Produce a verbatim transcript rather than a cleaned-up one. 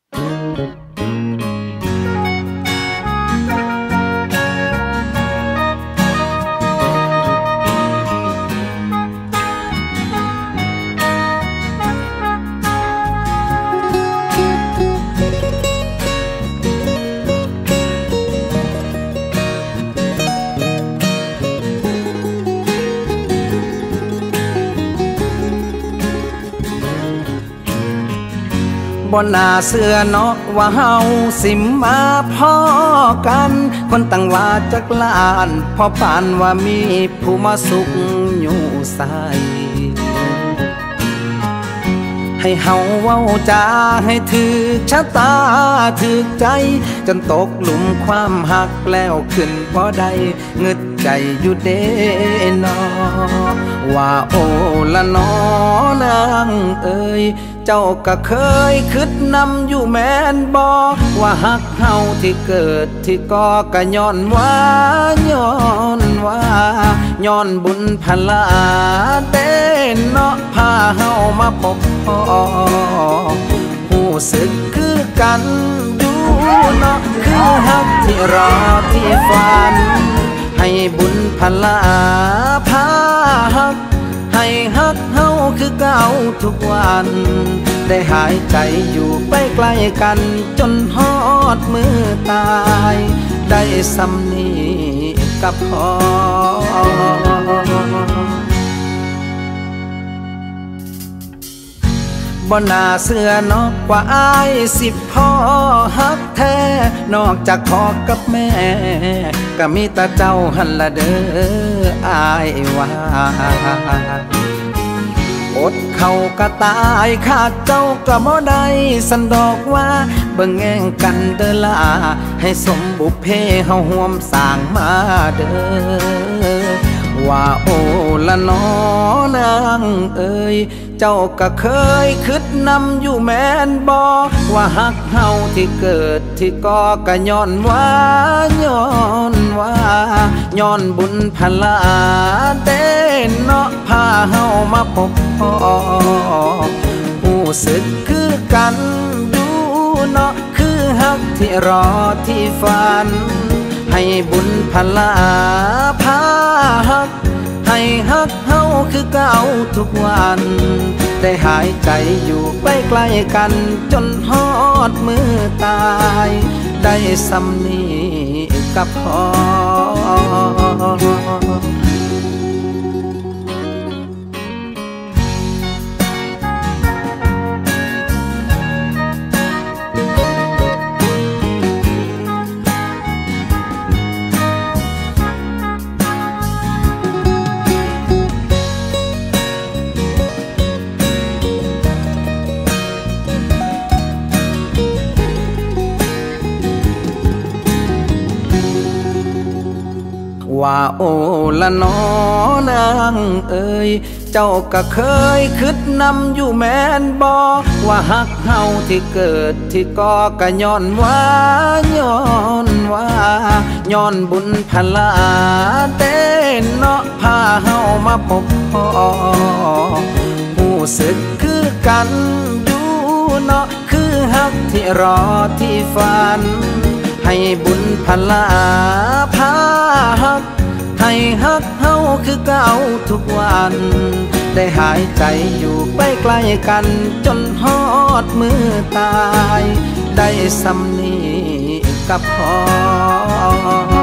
บ่น่าเชื่อเนาะว่าเฮาสิมาพ้อกันคนตั้งว่าจักล้านพอปานว่ามีผู้มาสุขอยู่ใส่ให้เฮาเว้าจาให้ถึกชะตาถึกใจจนตกหลุมความหักแล้วขึ้นบ่ได้เงึดใจอยู่เด้นอว่าโอ้ละนอนางเอ้ยเจ้าก็เคยคิดนำอยู่แม่นบ่ว่าหักเฮาที่เกิดที่ก่อก็ย้อนว่าย้อนว่าย้อนบุญพลาเด้เนาะพาเฮามาพบพ่อหูสึกคือกันอยู่เนาะคือหักที่รอที่ฝันให้บุญพลาพาหักให้ฮักเฮาคือเก่าทุกวันได้หายใจอยู่ไปใกล้กันจนฮอดมือตายได้สำนีกับพอบ่น่าเชื่อเนาะว่าอายสิพ่อฮักแท้นอกจากพ่อกับแม่ก็มีแต่เจ้าหันละเด้ออายว่าอดเขาก็ตายขาดเจ้าก็บ่ได้สันดอกว่าเบิ่งแง่งกันเด้อล่ะให้สมบุพเพเฮาร่วมสร้างมาเด้อว่าโอ้ละนอนางเอ้ยเจ้าก็เคยคิดนำอยู่แม่นบ่ว่าหักเฮาที่เกิดที่ก่อก็ย้อนว่าย้อนว่าย้อนบุญพลาเด้เนาะพาเฮามาพบพ่อผู้สึกคือกันอยู่เนาะคือหักที่รอที่ฝันให้บุญพลาพาหักให้ฮักเฮาคือเก่าทุกวันได้หายใจอยู่ไปใกล้กันจนฮอดมือตายได้สำนีกับพอว่าโอ้ละนอนางเอ้ยเจ้าก็เคยคิดนำอยู่แม่นบ่ว่าหักเฮาที่เกิดที่ก่อก็ย้อนว่าย้อนว่าย้อนบุญพลาเด้เนาะพาเฮามาพบพ่อผู้สึกคือกันอยู่เนาะคือหักที่รอที่ฝันให้บุญพลาพาหักให้ฮักเฮาคือเก่าทุกวันได้หายใจอยู่ไปใกล้กันจนฮอดมือตายได้สำนีกับพอ